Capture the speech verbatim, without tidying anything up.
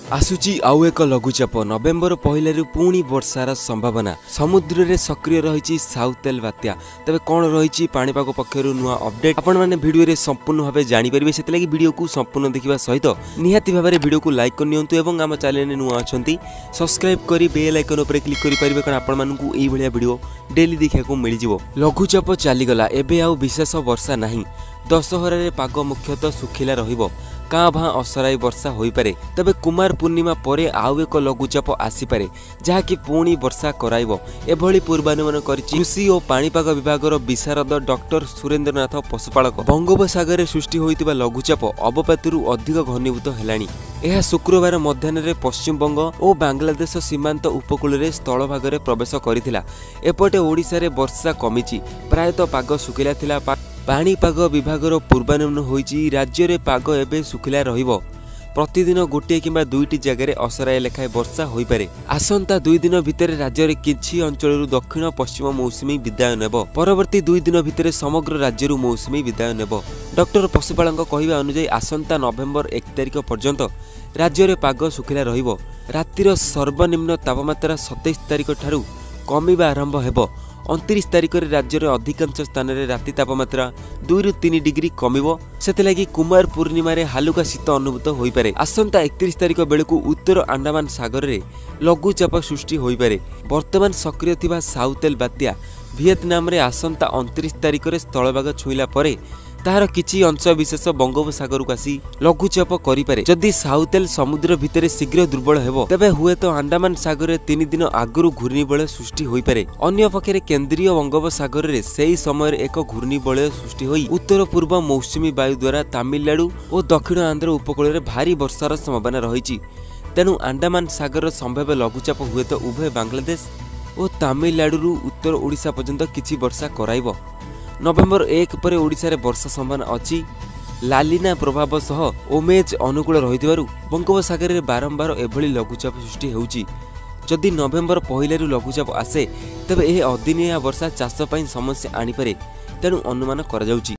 आसुची आउ एक लघुचाप नवेम्बर पहलू पुणी वर्षार संभावना समुद्र में सक्रिय रही साउतेल बात्या तेज कौन रही पाणीपाग पक्षर नुआ अपडेट आपण मैंने भिडियो संपूर्ण भाव जानीपर से लगी वीडियो को संपूर्ण देखा सहित निहाती भाव में वीडियो को लाइक करनी और आम चैनल नुआ अच्छा सब्सक्राइब कर बेल आइकन पर क्लिक करेंगे कारण आपको यह भिडियो डेली देखा मिल जाव। लघुचाप चलीगला एबे आउ विशेष वर्षा नहीं दशहर पाग मुख्यतः सुखिला रहिबो काँ भाँ असराई वर्षा हो पारे तबे कुमार पूर्णिमा परे आउ एक लघुचाप आसीपारे जहाँकि पुणी वर्षा कराइबो एभली पूर्वानुमान करिछि कृषि और पाणीपाग विभागर विशारद डॉक्टर सुरेंद्रनाथ पशुपालक। बंगोपसागर सृष्टि होइतिबा लघुचाप अवपातरू अधिक घनीभूत हेलाणी। यह शुक्रवार मध्याह्न पश्चिमबंग और बांग्लादेश सीमांत उपकूल में स्थल भाग प्रवेश करथिला। एपटे ओडिशा रे वर्षा कमिछि प्रायतः पाग सुखिला थिला। पाणीपाग विभागर पूर्वानुमान होइछि राज्य रे पाग एबे सुखिला रहिबो प्रतिदिन गोटे किंबा दुईटी जगह असराए लेखाए वर्षा हो पारे। आसंता दुई दिन भितर राज्य रे किछि अंचल दक्षिण पश्चिम मौसुमी विदाय नेब परवर्ती दुई दिन भितर समग्र राज्य मौसुमी विदाय नेब। डॉक्टर पशुपालक कहवा अनुसार आसंता नवेम्बर एक तारिख पर्यंत राज्य रे पाग सुखिला रहिबो। रातिर सर्वनिम्न तापमात्रा सत्ताईस तारिख ठारू कमिबा आरंभ हेबो। उनतीस तारिख रे राज्य रे अधिकांश स्थान में राति तापमात्रा दुई रु तीन डिग्री कमिबो सेतलागी कुमार पूर्णिमा रे हालुका शीत अनुभूत होई पारे। आसंता एकतीस तारिख बेलकु उत्तर अंडमान सागर रे लघुचाप सृष्टि होई पारे। वर्तमान सक्रिय थिबा साउतेल बात्या वियतनाम रे आसंता उनतीस तारिख रे स्थलभाग छुईला परे तार किछि अंश विशेष बंगोपसागर को आसी लघुचाप करिपारे। जदि साउतेल समुद्र भितर शीघ्र दुर्बल हेबो तेबे हुए तो अंडमान सागर रे तीन दिन आगुरु घूर्णिबलय सृष्टि होई पारे। अन्य पक्षे केंद्रीय बंगोपसागर रे सेही समय एक घूर्णिबलय सृष्टि होई उत्तर पूर्व मौसुमी वायु द्वारा तमिलनाडु और दक्षिण आंध्र उपकूल में भारी वर्षार संभावना रही। तेणु अंडमान सागर संभाव्य लघुचाप हुए तो उभय बांग्लादेश और तमिलनाडु उत्तर ओडिशा पर्यंत किछि वर्षा कराइबो। नवेम्बर एक पर ओडिशा रे वर्षा संभावना अच्छी। लालिना प्रभाव सह ओमेज अनुकूल रहिथिबारु बंगोपसागर रे बारंबार एभली लघुचाप सृष्टि हेउची। जदि नवेम्बर पहलू लघुचाप आसे तबे एह अदिनिया वर्षा चाष पई समस्या आनी पारे तेणु अनुमान करा जाउची।